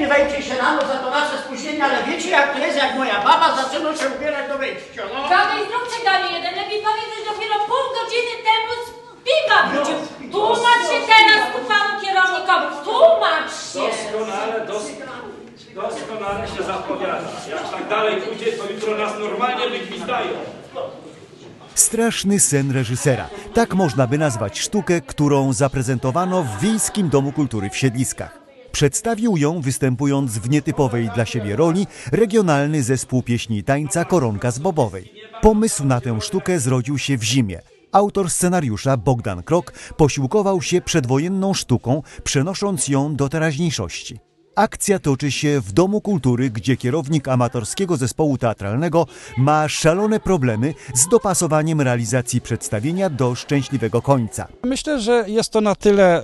gniewajcie się na noc za to nasze spóźnienie, ale wiecie jak to jest, jak moja baba zaczyna się ubierać do wejścia, no. Gadaj, znów przegadaj jeden. Lepiej pamiętać, dopiero pół godziny temu z piwa wrócił. Tłumacz się teraz tu panu kierownikowi. Tłumacz się. Doskonale się zapowiada. Jak tak dalej pójdzie, to jutro nas normalnie wygwizdają. Straszny sen reżysera. Tak można by nazwać sztukę, którą zaprezentowano w Wiejskim Domu Kultury w Siedliskach. Przedstawił ją, występując w nietypowej dla siebie roli, regionalny zespół pieśni i tańca Koronka z Bobowej. Pomysł na tę sztukę zrodził się w zimie. Autor scenariusza Bogdan Krok posiłkował się przedwojenną sztuką, przenosząc ją do teraźniejszości. Akcja toczy się w Domu Kultury, gdzie kierownik amatorskiego zespołu teatralnego ma szalone problemy z dopasowaniem realizacji przedstawienia do szczęśliwego końca. Myślę, że jest to na tyle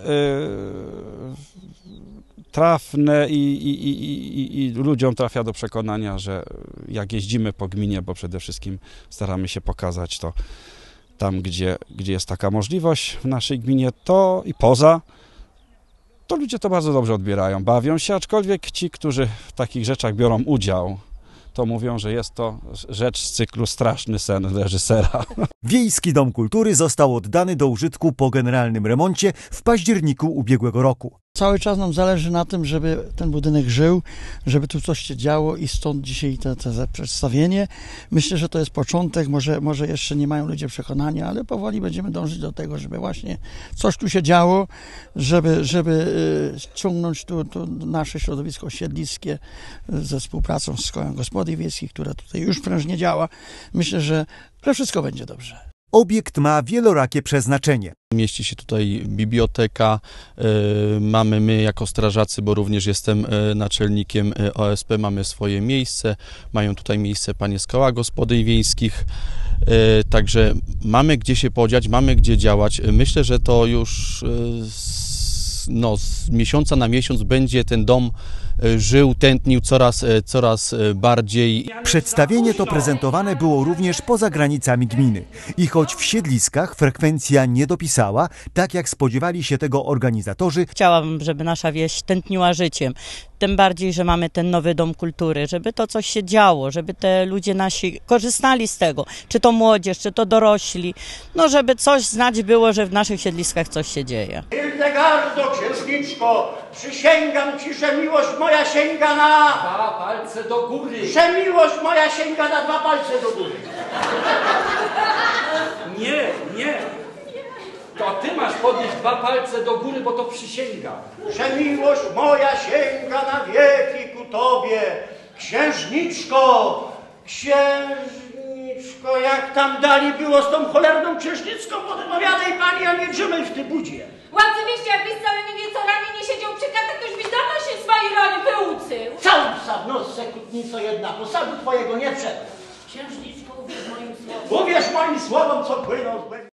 trafne i ludziom trafia do przekonania, że jak jeździmy po gminie, bo przede wszystkim staramy się pokazać to tam, gdzie jest taka możliwość w naszej gminie, to i poza, to ludzie to bardzo dobrze odbierają, bawią się, aczkolwiek ci, którzy w takich rzeczach biorą udział, to mówią, że jest to rzecz z cyklu Straszny sen reżysera. Wiejski Dom Kultury został oddany do użytku po generalnym remoncie w październiku ubiegłego roku. Cały czas nam zależy na tym, żeby ten budynek żył, żeby tu coś się działo i stąd dzisiaj to przedstawienie. Myślę, że to jest początek, może jeszcze nie mają ludzie przekonania, ale powoli będziemy dążyć do tego, żeby właśnie coś tu się działo, żeby ciągnąć tu nasze środowisko siedliskie ze współpracą z Kołem Gospodyń Wiejskich, która tutaj już prężnie działa. Myślę, że wszystko będzie dobrze. Obiekt ma wielorakie przeznaczenie. Mieści się tutaj biblioteka, mamy my jako strażacy, bo również jestem naczelnikiem OSP, mamy swoje miejsce, mają tutaj miejsce panie z Koła Gospodyń Wiejskich, także mamy gdzie się podziać, mamy gdzie działać. Myślę, że to już z miesiąca na miesiąc będzie ten dom żył, tętnił coraz bardziej. Przedstawienie to prezentowane było również poza granicami gminy. I choć w Siedliskach frekwencja nie dopisała, tak jak spodziewali się tego organizatorzy, chciałabym, żeby nasza wieś tętniła życiem. Tym bardziej, że mamy ten nowy Dom Kultury, żeby to coś się działo, żeby te ludzie nasi korzystali z tego, czy to młodzież, czy to dorośli, no żeby coś znać było, że w naszych siedliskach coś się dzieje. Hildegardo, księżniczko, przysięgam ci, że miłość moja sięga na... 2 palce do góry. Że miłość moja sięga na 2 palce do góry. Nie. To ty masz podnieść 2 palce do góry, bo to przysięga. Że miłość moja sięga na wieki ku tobie. Księżniczko, jak tam dali było z tą cholerną księżniczką, podpowiadaj pani, a nie grzymej w ty budzie. Władcy wieście, jakbyś całymi wieczorami nie siedział przy katach, to już byś dawno się swojej roli wyuczył. Całą psa w nos, sekutnico jedna, posadu twojego nie wszedł. Księżniczko, uwierz moim słowom. Uwierz moim słowom, co płyną z